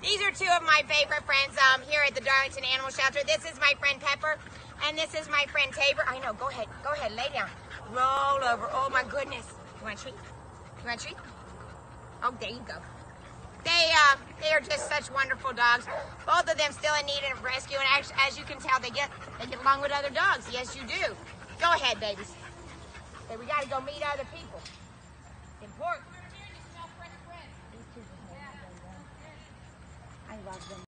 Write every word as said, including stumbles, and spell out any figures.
These are two of my favorite friends um, here at the Darlington Animal Shelter. This is my friend Pepper, and this is my friend Tabor. I know, go ahead, go ahead, lay down. Roll over, oh my goodness. You want a treat? You want a treat? Oh, there you go. They, uh, they are just such wonderful dogs. Both of them still in need of rescue, and as, as you can tell, they get, they get along with other dogs. Yes, you do. Go ahead, babies. Okay, we gotta go meet other people. Important. I love them.